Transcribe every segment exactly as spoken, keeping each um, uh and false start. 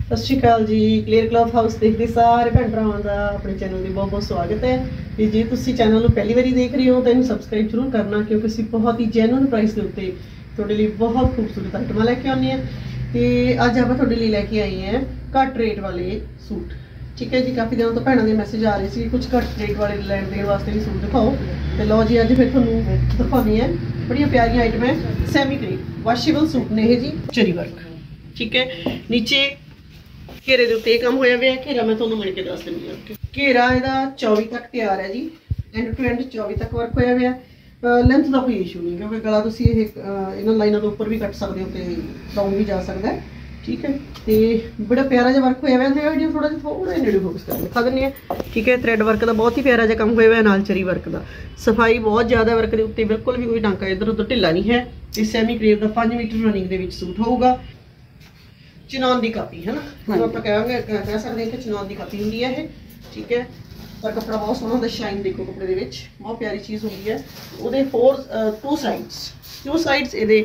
सत श्री अकाल जी। Clear cloth house देखते सारे भैन भरावां दा अपने चैनल में बहुत बहुत स्वागत है। तो जे तुसीं चैनल को पहली बारी देख रहे हो तो इन्हूं सबसक्राइब जरूर करना, क्योंकि असीं बहुत ही जैनुअन प्राइस के उत्ते तुहाडे लई बहुत खूबसूरत आइटमां लैके आउंदे हैं। तो अज आपां तुहाडे लई लैके आई हैं घट रेट वाले सूट। ठीक है जी, काफ़ी दिनों तो भैनों के मैसेज आ रहे थे कुछ घट रेट वाले लैण देण वास्ते भी सूट दिखाओ। तो लो जी अज फिर तुहानूं दिखाउंदी हैं बड़िया प्यारियां आइटम है। सैमी क्रेप वाशेबल सूट ने ये जी, जरी वर्क। ठीक है, नीचे घेरे के उत्ते काम होया हुआ है। घेरा मैं तुहानूं मिल के दस दिंदी हां। घेरा इहदा चौबी तक तैयार है जी, एंड टू एंड चौबी तक वर्क होया हुआ है। लेंथ का कोई इशू नहीं, क्योंकि गला तुसीं ये इन्हां लाइनां के उपर भी कट सकते हो तो डाउन भी जा सकता है। ठीक है, तो बड़ा प्यारा जिहा वर्क होया हुआ है। वीडियो थोड़ा जिहा थोड़ा नेड़े फोकस कर दिखा दिंदी हां। ठीक है, थ्रैड वर्क का बहुत ही प्यारा जिहा काम होया हुआ है, नाल चरी वर्क का सफाई बहुत ज़्यादा। वर्क के उत्ते बिल्कुल भी कोई टांका इधर उधर ढिला नहीं है। तो सैमी क्रेप का पाँच मीटर रनिंग के विच सूट होगा। चिनौन की कापी है ना, जो आप कहेंगे कह सकते हैं कि चिनौन की कापी होंगी है ये। ठीक है, पर कपड़ा बहुत सोहना होंदा, शाइन देखो कपड़े दे विच बहुत प्यारी चीज़ होंगी है। वो for two sides two sides ये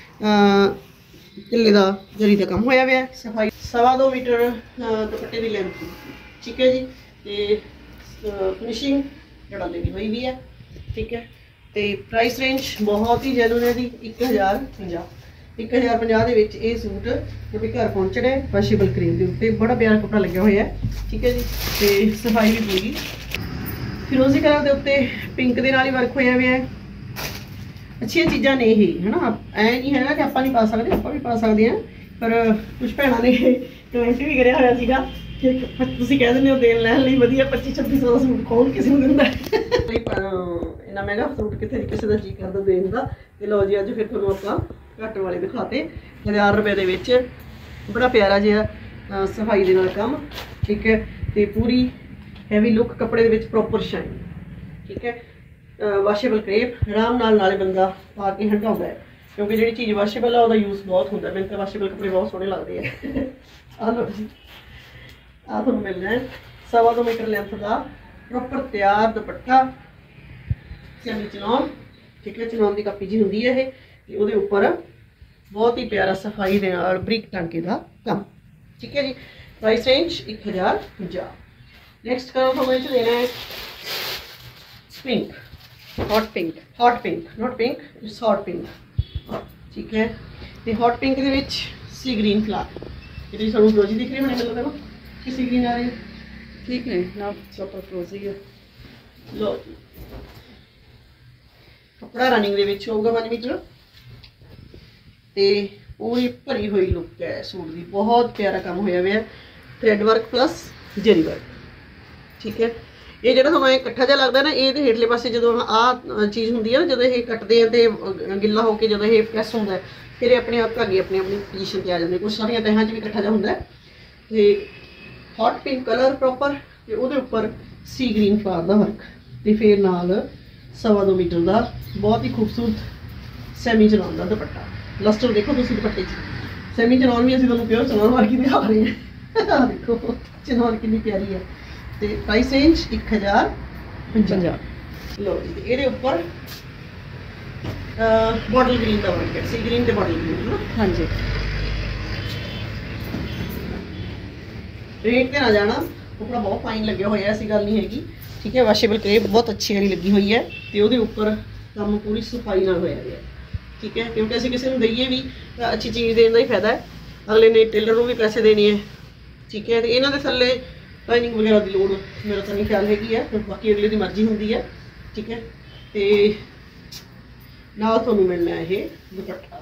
ढिले का जरी का काम होया हुआ है। सफाई सवा दो मीटर दुपट्टे की लेंथ। ठीक है जी, तो फिनिशिंग जड़ाले की हुई भी है। ठीक है, तो प्राइस रेंज बहुत ही जैनुअन है जी, एक हज़ार पंजाह एक हज़ार पंजाह के विच ये सूट जो भी घर पहुँचना है। वाशेबल क्रेप के उत्ते बड़ा प्यारा कपड़ा लग्या हुआ है। ठीक है जी, तो सफाई भी पूरी फिरोजी कलर के उत्ते पिंक के नाल ही वर्क होया हुआ है। अच्छी चीज़ां ने ही है ना, ऐ नहीं है कि आप नहीं पा सकते, आप भी पा सकते हैं। पर कुछ भैनों ने कमेंट भी कराया होया सीगा कि तुसीं कह दिंदे हो देण लैण लई वधिया पच्ची छब्बी सौ का सूट कौन किसी नूं दिंदा इन्ना महंगा सूट कितने किसी का जी करदा देण दा। ते लो जी अज फिर तुहानूं आपां घट वाले दिखाते हज़ार रुपए दे विच बड़ा प्यारा जिहा सफाई दे नाल काम। ठीक है, तो पूरी हैवी लुक कपड़े दे विच प्रॉपर शाइन। ठीक है, वाशेबल क्रेप आराम नाल नाले बंदा पा के हटाउंदा है, क्योंकि जिहड़ी चीज़ वाशेबल है उसका यूज़ बहुत होंदा है। मैंने तो वाशेबल कपड़े बहुत सोहने लगते हैं। आ लो जी, आ तुहानूं मिलना है सवा दो मीटर लेंथ का प्रॉपर तैयार दुपट्टा सैमी चिनौन। ठीक है, चिनौन की कापी जी होंदी है ये, वो उपर बहुत ही प्यारा सफाई दे नाल बरीक टांके का काम। ठीक है जी, प्राइस रेंज एक हज़ार पंजाह। नैक्सट कलर थोड़ा इस देना है pink, hot pink hot pink not pink it's hot pink. ठीक है, तो हॉट पिंक के विच सी ग्रीन फ्लावर ये थोड़ा फ्रोजी दिख रही है। मैंने गलत है ना कि सी ग्रीन आ रही है। ठीक है ना, प्रॉपर फ्रोजी है। लो कपड़ा रनिंग के विच होगा पाँच मीटर, तो पूरी भरी हुई लुक है सूट की। बहुत प्यारा काम होया हुआ है, thread work plus zari work. ठीक है, ये जो थोड़ा इकट्ठा जहा लगता है ना, ये तो हेठले पासे जो आ चीज़ होंगी है ना, जो ये कटते हैं तो गिला होकर जो ये प्रैस होंगे फिर अपने आप धागे अपनी अपनी पोजीशन पर आ जाते। कुछ सारिया तहों भी इकट्ठा जहा होंगे। तो हॉट पिंक कलर प्रॉपर, तो वो उपर सी ग्रीन फ्लावर का वर्क, तो फिर नाल सवा दो मीटर का बहुत ही खूबसूरत सैमी चिनौन का दुपट्टा। लस्टर देखो तुम दुपट्टे सैमी चिनौन भी असं तुहानूं प्योर चिनौन वर्क ही दिखा रहे हैं। देखो चिनौन कितनी प्यारी है। तो प्राइस रेंज एक हज़ार पंजाह। लो जी, ये उपर बॉटल ग्रीन का वर्क है, सी ग्रीन तो बॉटल ग्रीन है ना। हाँ जी, रेट पर ना जाना, कपड़ा बहुत फाइन लगे हुआ है, ऐसी गल नहीं हैगी। ठीक है, वाशेबल क्रेप बहुत अच्छी वाली लगी हुई है, तो वो उपर काम पूरी सफाई नाल होया है। ठीक है, क्योंकि असं किसी को दईए भी अच्छी चीज़ देने का ही फायदा है, अगले ने टेलर को भी पैसे देने हैं। ठीक है, तो इन्हों के थले लाइनिंग वगैरह की लोड़ मेरा तो नहीं ख्याल हैगी है, बाकी अगले की मर्जी होंगी है। ठीक है, तो नाल तुहानूं मिलना है ये दुपट्टा।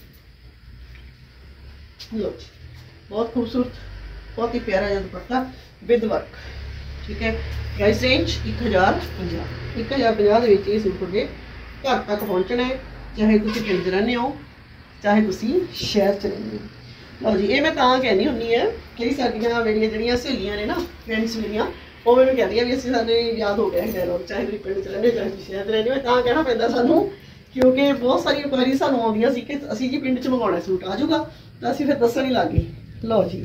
लो बहुत खूबसूरत बहुत ही प्यारा जिहा दुपट्टा विद वर्क। ठीक है, प्राइस रेंज एक हज़ार पंजाह एक हज़ार पंजाह के सूट तुहाडे घर तक पहुँचना है, चाहे तुसीं पिंड रहंदे हो चाहे तुसीं शहर च रहंदे हो। लो जी, ये मैं तां कहनी हुंदी है, कई सारियां मेरियां जिहड़ियां सहेलियां ने ना, फ्रेंड्स मेरियां, वो मैनूं कहदियां भी असीं सानूं याद हो गया डायलॉग, चाहे तुसीं पिंड च रहंदे हो चाहे तुसीं शहर च रहंदे हो। तां कहना पैंदा सानूं, क्योंकि बहुत सारी इंक्वायरी सानूं आउंदियां सी कि असीं जी पिंड च मंगाउणा सूट आ जाऊगा, तो असीं फिर दस्सण ही लग गए। लो जी,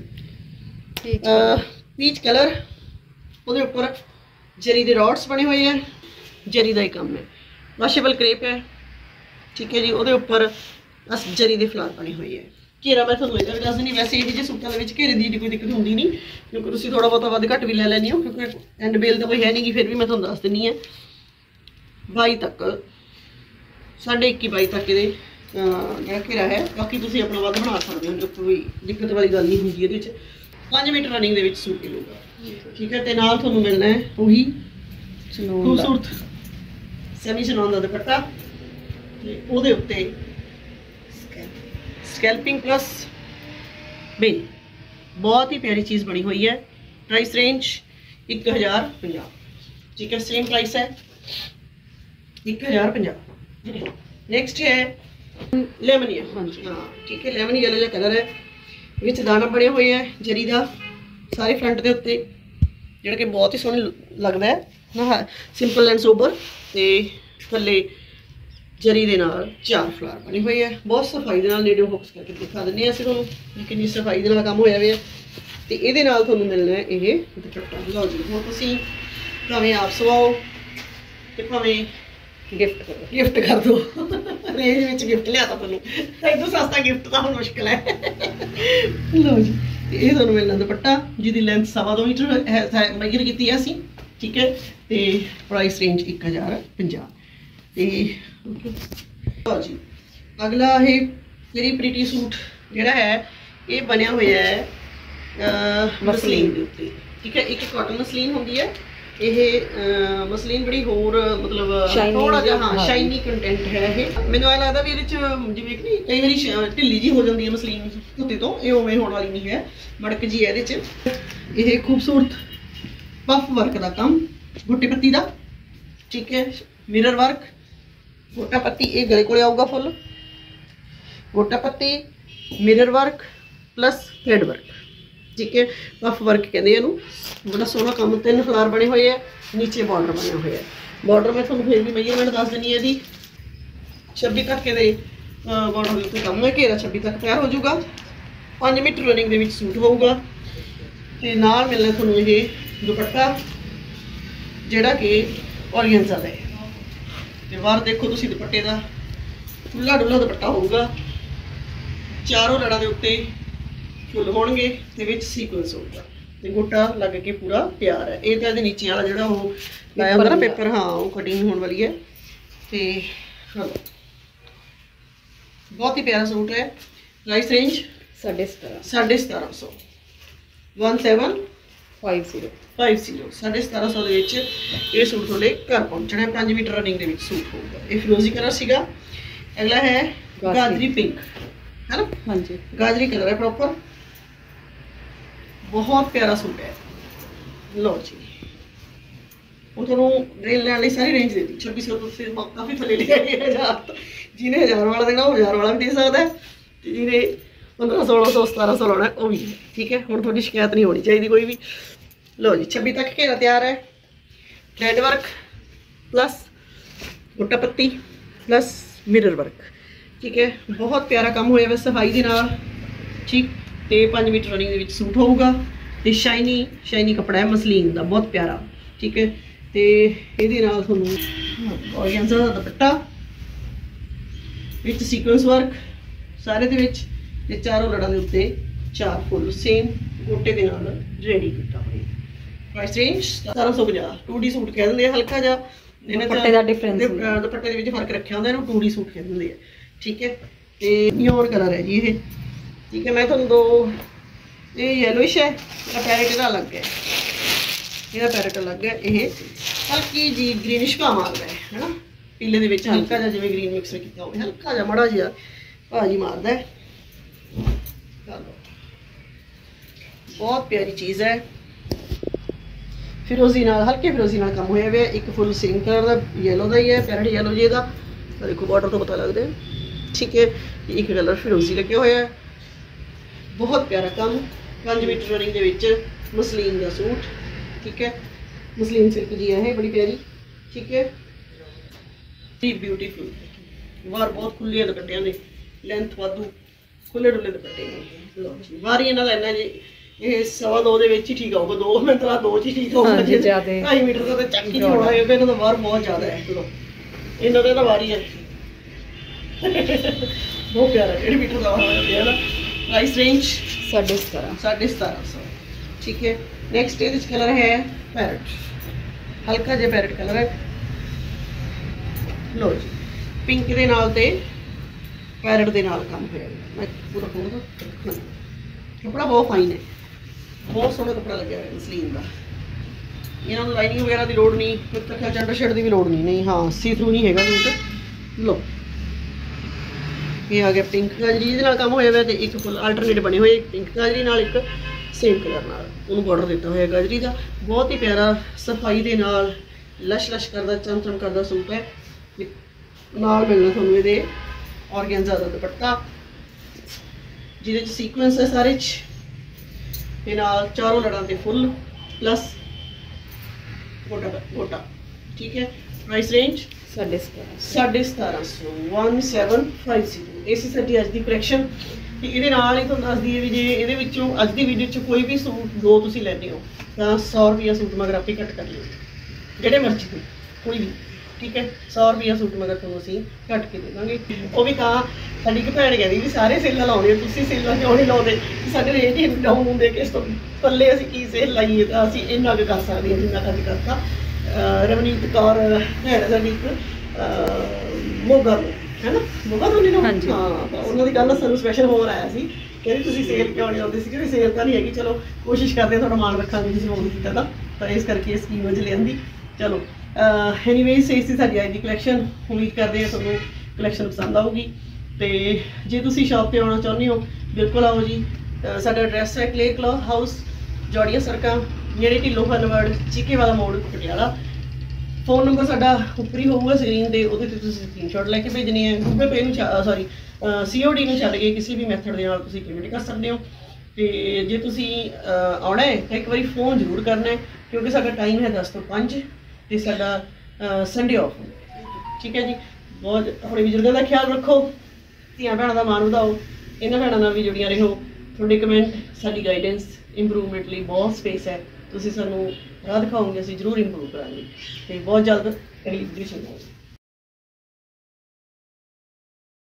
पीच कलर, वो उपर जरी के रॉड्स बने हुए हैं, जरी का ही काम है। वाशेबल क्रेप है। ठीक है जी, वो उपर जरी के फ्लावर बने हुए हैं। घेरा मैं थोड़ा इधर दस नहीं, वैसे ये सूटों के घेरे की कोई दिक्कत होंगी नहीं, क्योंकि तुम थोड़ा बहुत वध घट भी लै लैंदे हो, क्योंकि एंड बेल तो कोई है नहीं गी, फिर भी मैं तुहानू दस दिनी है बाई तक, साढ़े इक्की बाई तक ये जो घेरा है। बाकी तुम अपना वध बना सकते हो, कोई दिक्कत वाली गल नहीं होंगी। ये पाँच मीटर रनिंग के सूट मिलूगा, ठीक है। तो नाल तुहानू मिलना है वही खूबसूरत सैमी चनौन का दुपट्टा, ਉਹਦੇ ਉੱਤੇ स्कैल्पिंग प्लस बिल, बहुत ही प्यारी चीज़ बनी हुई है। प्राइस रेंज एक हज़ार पंजाह, ठीक है। सेम प्राइस है एक हज़ार पंजाह। नेक्स्ट है लेमन येलो, हाँ जी हाँ ठीक है। लेमन येलो जो कलर है, विच दाना बने हुए है जरी का सारे फ्रंट के उत्ते, जिहड़ा कि बहुत ही सोहना लगता है ना, सिंपल एंड सोबर। तो थल्ले जरी दे नाल चार फ्लावर बनी हुई है, बहुत सफाई दे नाल नेड़े फोकस करके दिखा दिंदे हैं असीं तुहानूं कितनी सफाई दे नाल काम होया होया। ते इहदे नाल तुहानूं मिलना है ये दुपट्टा। लो जी, हुण तुसीं भावें आप सवाओ ते भावें गिफ्ट करो, गिफ्ट कर दो रेंज विच गिफ्ट लिया तुहानूं, इदों सस्ता गिफ्ट तां हुण मुश्किल है। लो जी, ये तुहानूं मिलना दुपट्टा जिहदी लेंथ सवा दो मीटर है मेजर कीती है असीं, ठीक है। ते प्राइस रेंज एक हज़ार पंजाह। जी अगला है वेरी प्रीटी सूट जिहड़ा है, ये बनया हुआ है मसलीन के उत्ते, ठीक है। एक कॉटन मसलीन होंदी है, ये मसलीन बड़ी होर मतलब थोड़ा जिहा हाँ शाइनी कंटेंट है। ये मैनूं ऐ लगदा भी इहदे च जिवें कि कई वारी ढिल्ली जी हो जाती है मसलीन धुत्ते तो, ये उवें होण वाली नहीं है, मड़क जी है इहदे च। ये खूबसूरत पफ वर्क का काम गोटे पत्ती का, ठीक है। मिरर वर्क गोटा पत्ती, ये गले को आऊगा full gota patti, mirror work plus thread work, ठीक है। पफ वर्क कहते हैं, बड़ा सोहना काम। तीन फ्लावर बने हुए है, नीचे बॉर्डर बने हुए है। बॉर्डर मैं थोड़ा फिर भी मेजरमेंट दस देनी है जी, छब्बी तक के बॉर्डर के उत्ते काम है, घेरा छब्बी तक तैयार हो जाऊगा। पाँच मीटर रनिंग के सूट होगा, तो नाल मिलना थोड़ा ये दुपट्टा जिहड़ा कि ऑर्गेन्जा दा है। तो बाहर देखो तुसी दुपट्टे का खुला डुला दुपट्टा होगा, चारों लड़ा के उत्ते फुल होणगे ते विच सीक्वेंस होगा, ते गोटा लग के पूरा तैयार है। ये तो नीचे वाला जिहड़ा वो लाया होंदा ना पेपर, हाँ वो कटिंग होने वाली है। तो चलो बहुत ही प्यारा सूट है। प्राइस रेंज साढ़े सतारह साढ़े सतारह सौ one seven five zero five zero साढ़े सतारह सौ ये सूट थोड़े घर पहुँचना है। पाँच मीटर रनिंग के सूट होगा। ये फिरोजी कलर सीगा। अगला है गाजरी पिंक, है ना, हाँ जी गाजरी कलर है प्रॉपर, बहुत प्यारा सूट है। लो जी, वो थोड़ा रेल लैंड सारी रेंज दे दी, छब्बीस सौ तो काफ़ी थले लिया हज़ार, जिन्हें हज़ार वाला देना वो हज़ार वाला भी दे सकता है, जिन्हें पंद्रह सोलह सौ सतारह सौ लाना वो भी है, ठीक है। हुण थोड़ी शिकायत नहीं होनी चाहिए कोई भी। लो जी, छब्बी तक घेरा तैयार है। थ्रेड वर्क प्लस गोटा पत्ती प्लस मिरर वर्क, ठीक है। बहुत प्यारा काम होया वैसे सफाई के नाल, ठीक। तो पाँच मीटर रनिंग के सूट होगा, तो शाइनी शाइनी कपड़ा है मसलीन का, बहुत प्यारा, ठीक है। तो ये ऑर्गेन्जा का दुपट्टा विच सीक्वेंस वर्क सारे दे विच, ते चारों लड़ा के उत्ते चार फुल सेम गोटे के नाल रेडी किया हुआ। प्राइस रेंज सतारह सौ पचास। टू डी सूट कह देंगे, हल्का जा दुपट्टे का डिफरेंस दुपट्टे के फर्क रखा होंगे, इन्हूं टू डी सूट कह देंगे, ठीक है। तो प्योर कलर है जी ये, ठीक है। मैं तुहानूं दो ये येलोइश है, पैरेट का अलग है, यह पैरेट अलग है। ये हल्की जी ग्रीनिश का मारदा है, है ना, पीले दे विच हल्का जा जिवें ग्रीन मिक्स किया हो, हल्का जा माड़ा जिहा भाजी मारदा है। बहुत प्यारी चीज़ है। फिरोजी नाल हल्के फिरोजी नाल काम होया हुआ। एक फुल सेम कलर का येलो का ही है, पैरेट येलो जी का, देखो बॉर्डर तो पता लगता है, ठीक है। एक कलर फिरोजी लगे हुआ है, बहुत प्यारा काम। पाँच मीटर रनिंग के विच मसलीन का सूट, ठीक है। मसलीन सिल्क जी है बड़ी प्यारी, ठीक है। ब्यूटीफुल वार बहुत खुले दुपट्टियां ने, लेंथ वाधू खुले डुले दुपट्टे ने। लो जी, वारी इन्हां दा इन्ना जी ये सवा दो दे विच ही ठीक आऊगा, दो मैं तो दो ही ठीक आऊगा जी, ढाई मीटर का तो चक ही नहीं होना है, इन्हां दा वार बहुत ज़्यादा है। चलो इन्हां दा वारी है बहुत प्यारा, डेढ़ मीटर का वार है ना, प्राइस रेंज साढ़े सतारह साढ़े सतारह सौ ठीक है। नैक्सट ये कलर है पैरट, हल्का जिहा पैरट कलर है। लो जी पिंक के नाल ते पैरट के नाल काम होया, मैं पूरा खोल दो। कपड़ा बहुत फाइन है, बहुत सोहना कपड़ा लगे हुआ मसलीन का। इन्हों लाइनिंग वगैरह की लोड़ नहीं, फिर चंडर शर्ट की भी लोड़ नहीं। नहीं हाँ सी थ्रू नहीं है सूट। लो ये आ गया पिंक गाजरी ये काम होया हुआ, एक फुल अल्टरनेट बने हुए, एक पिंक गाजरी नाल एक सेम कलर नाल उन्होंने बॉर्डर दिता हुआ गाजरी का। बहुत ही प्यारा सफाई के नाल लश लश करदा चम चम करदा सूट है। नाल मिलना तुहानूं इहदे ऑर्गेन्जा दा दुपट्टा जिहदे च सीक्वेंस है सारे च, ते नाल चारों लड़ां ते फुल प्लस गोटा गोटा ठीक है। प्राइस रेंज साढ़े सतारह साढ़े सतारह सौ वन सैवन फाइव जीरो। ये सी साडी अज दी कलैक्शन। ते इहदे नाल ही तुहानूं दस दईए भी जे इहदे विचों अज दी वीडियो च कोई भी सूट दो तुसीं लैंदे हो तां सौ रुपया सूट मगर आपे घट कर लिओ, जिहड़े मर्जी हो कोई भी ठीक है। सौ रुपया सूट मगर तुहानूं असीं घट के दे दांगे। वो भी तां साडी इक भैण कहदी भी सारे सेलां लाउणे तुसीं सेलां क्यों नहीं लाउंदे, साडे रेट ही डाउन हुंदे कि इस तों पल्ले असीं की सेल लाईए तां असीं इन्ना कुछ कर सकदे हां जिन्ना अज करता। रवनीत कौर भैन साडी एक मोगा तो है ना, मोगा तो नहीं ना हाँ तो उन्होंने कल सानूं स्पैशल होर आया सी, कहते तुसीं सेल क्यों नहीं आउंदे सी, कि सेल तां नहीं हैगी, चलो कोशिश करते थोड़ा मान रखांगे तुसीं फोन कीता तां तां इस करके इस स्कीम च लियांदी। चलो एनीवेज इस साडी अज दी कलैक्शन, उम्मीद करते हैं तुहानूं कलैक्शन पसंद आऊगी। तो जे तुसीं शॉप पर आउणा चाहुंदे हो बिल्कुल आओ जी। साडा एड्रैस है क्लेयर क्लॉथ हाउस, जौड़िया सड़कां, नेड़े ढिल्लो फनवर्ड, चीके वाला मोड़, पटियाला। फोन नंबर साडा उपर ही होगा स्क्रीन पर, वो स्क्रीन शॉट लैके भेजनी है। गूगल पे सॉरी सी ओ डी में छड्ड के किसी भी मैथड के नाल तुसीं पेमेंट कर सकते हो। तो जे तुसीं आउणा है तो एक बारी फोन जरूर करना है, क्योंकि साडा टाइम है दस तो पाँच, तो साडा संडे ऑफ ठीक है जी। बहुत अपने बजुर्गों का ख्याल रखो, धियां भैणां दा मान वधाओ, इन्हां भैणां नाल भी जुड़ियां रहो। तुहाडे कमेंट साडी गाइडेंस इंप्रूवमेंट लई बहुत स्पेस है, तुसीं सानूं राह दिखाओगे, असीं जरूर इंप्रूव करांगे। तो बहुत जल्द अगली वीडियो